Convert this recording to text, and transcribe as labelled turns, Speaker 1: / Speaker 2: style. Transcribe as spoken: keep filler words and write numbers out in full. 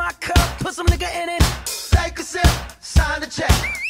Speaker 1: my cup, put some nigga in it.
Speaker 2: Take a sip, sign the check.